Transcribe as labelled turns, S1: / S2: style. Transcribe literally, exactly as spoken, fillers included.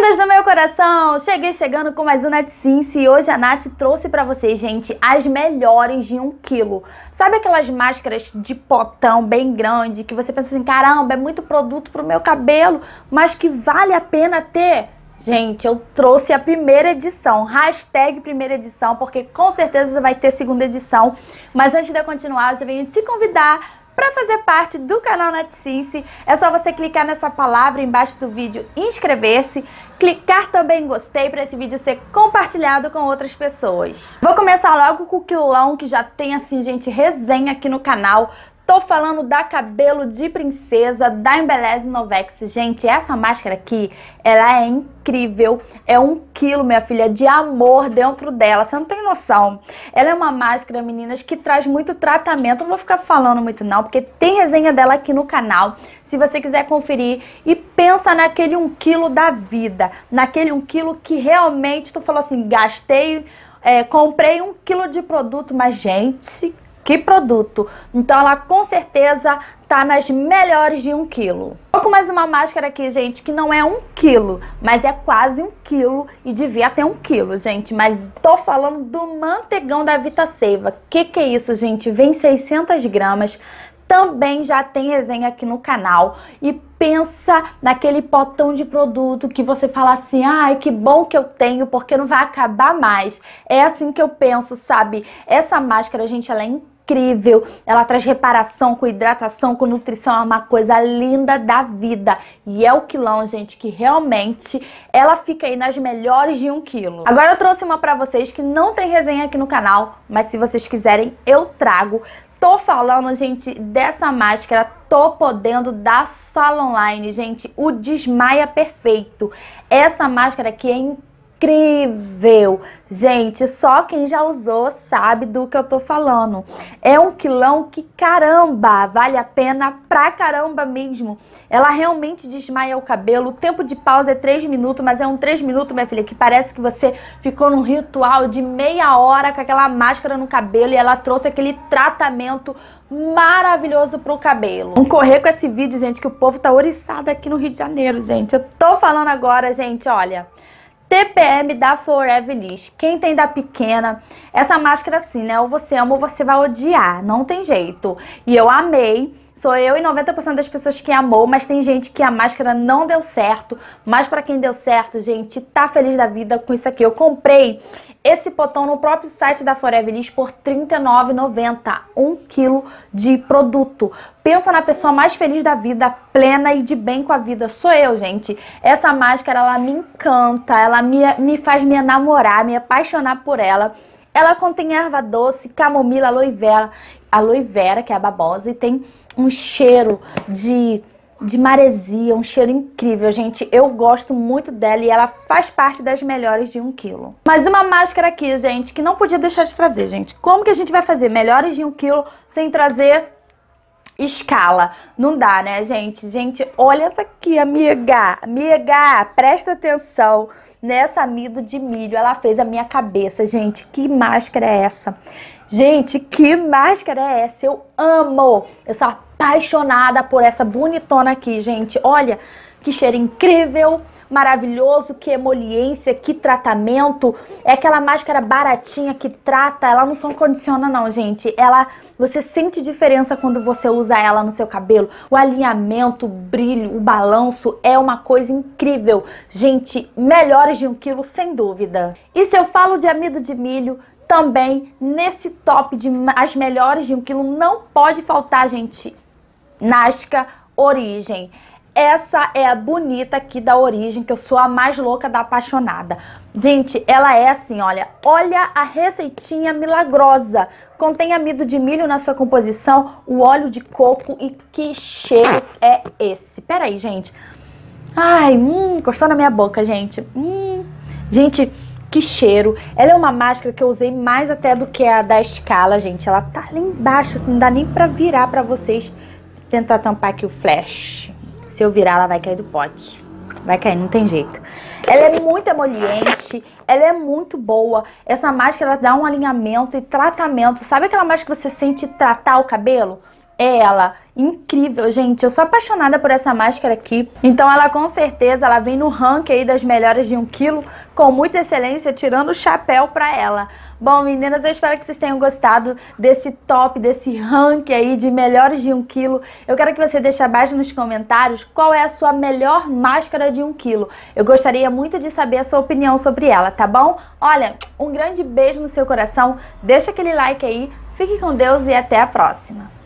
S1: Lindas do meu coração, cheguei chegando com mais um NathSince e hoje a Nath trouxe pra vocês, gente, as melhores de um quilo. Sabe aquelas máscaras de potão bem grande que você pensa assim, caramba, é muito produto pro meu cabelo, mas que vale a pena ter? Gente, eu trouxe a primeira edição, hashtag primeira edição, porque com certeza vai ter segunda edição. Mas antes de eu continuar, eu já venho te convidar para fazer parte do canal NathSince. É só você clicar nessa palavra embaixo do vídeo, inscrever-se, clicar também em gostei para esse vídeo ser compartilhado com outras pessoas. Vou começar logo com o quilão que já tem assim, gente, resenha aqui no canal. Tô falando da Cabelo de Princesa, da Embeleze Novex. Gente, essa máscara aqui, ela é incrível. É um quilo, minha filha, de amor dentro dela. Você não tem noção. Ela é uma máscara, meninas, que traz muito tratamento. Não vou ficar falando muito não, porque tem resenha dela aqui no canal. Se você quiser conferir. E pensa naquele um quilo da vida. Naquele um quilo que realmente tu falou assim, gastei, é, comprei um quilo de produto, mas, gente... que produto! Então ela com certeza tá nas melhores de um quilo. Tô com mais uma máscara aqui, gente, que não é um quilo, mas é quase um quilo e devia ter um quilo, gente. Mas tô falando do manteigão da Vitaseva. Que que é isso, gente? Vem seiscentas gramas. Também já tem resenha aqui no canal. E pensa naquele potão de produto que você fala assim, ai, que bom que eu tenho, porque não vai acabar mais. É assim que eu penso, sabe? Essa máscara, gente, ela é incrível. Incrível, ela traz reparação com hidratação, com nutrição, é uma coisa linda da vida. E é o quilão, gente, que realmente ela fica aí nas melhores de um quilo. Agora eu trouxe uma pra vocês que não tem resenha aqui no canal, mas se vocês quiserem eu trago. Tô falando, gente, dessa máscara, tô podendo da Salon Line, gente, o Desmaia Perfeito. Essa máscara aqui é incrível. Incrível! Gente, só quem já usou sabe do que eu tô falando. É um quilão que, caramba, vale a pena pra caramba mesmo. Ela realmente desmaia o cabelo. O tempo de pausa é três minutos, mas é um três minutos, minha filha, que parece que você ficou num ritual de meia hora com aquela máscara no cabelo e ela trouxe aquele tratamento maravilhoso pro cabelo. Vamos correr com esse vídeo, gente, que o povo tá oriçado aqui no Rio de Janeiro, gente. Eu tô falando agora, gente, olha... T P M da Forever Lish. Quem tem da pequena, essa máscara assim, né? Ou você ama ou você vai odiar. Não tem jeito. E eu amei. Sou eu e noventa por cento das pessoas que amou, mas tem gente que a máscara não deu certo. Mas pra quem deu certo, gente, tá feliz da vida com isso aqui. Eu comprei esse potão no próprio site da Forever Lish por trinta e nove reais e noventa centavos. Um quilo de produto. Pensa na pessoa mais feliz da vida, plena e de bem com a vida. Sou eu, gente. Essa máscara, ela me encanta, ela me, me faz me enamorar, me apaixonar por ela. Ela contém erva doce, camomila, aloe vera, aloe vera, que é a babosa, e tem um cheiro de, de maresia, um cheiro incrível, gente. Eu gosto muito dela e ela faz parte das melhores de um quilo. Mais uma máscara aqui, gente, que não podia deixar de trazer, gente. Como que a gente vai fazer melhores de um quilo sem trazer escala? Não dá, né, gente? Gente, olha essa aqui, amiga. Amiga, presta atenção nessa amido de milho. Ela fez a minha cabeça, gente. Que máscara é essa? Gente, que máscara é essa? Eu amo. Eu sou apaixonada por essa bonitona aqui, gente. Olha, que cheiro incrível, maravilhoso, que emoliência, que tratamento. É aquela máscara baratinha que trata, ela não só condiciona não, gente. Ela, você sente diferença quando você usa ela no seu cabelo. O alinhamento, o brilho, o balanço é uma coisa incrível. Gente, melhores de um quilo, sem dúvida. E se eu falo de amido de milho, também nesse top de as melhores de um quilo não pode faltar, gente, Nasca Origem. Essa é a bonita aqui da Origem, que eu sou a mais louca da apaixonada. Gente, ela é assim, olha, olha a receitinha milagrosa. Contém amido de milho na sua composição, o óleo de coco e que cheiro é esse? Pera aí, gente. Ai, hum, encostou na minha boca, gente. Hum, gente... que cheiro. Ela é uma máscara que eu usei mais até do que a da Escala, gente. Ela tá lá embaixo, assim, não dá nem pra virar pra vocês. Vou tentar tampar aqui o flash. Se eu virar, ela vai cair do pote. Vai cair, não tem jeito. Ela é muito emoliente, ela é muito boa. Essa máscara, ela dá um alinhamento e tratamento. Sabe aquela máscara que você sente tratar o cabelo? É ela, incrível, gente, eu sou apaixonada por essa máscara aqui, então ela com certeza, ela vem no ranking aí das melhores de um quilo, com muita excelência, tirando o chapéu pra ela. Bom, meninas, eu espero que vocês tenham gostado desse top, desse ranking aí de melhores de um quilo. Eu quero que você deixe abaixo nos comentários qual é a sua melhor máscara de um quilo. Eu gostaria muito de saber a sua opinião sobre ela, tá bom? Olha, um grande beijo no seu coração, deixa aquele like aí, fique com Deus e até a próxima.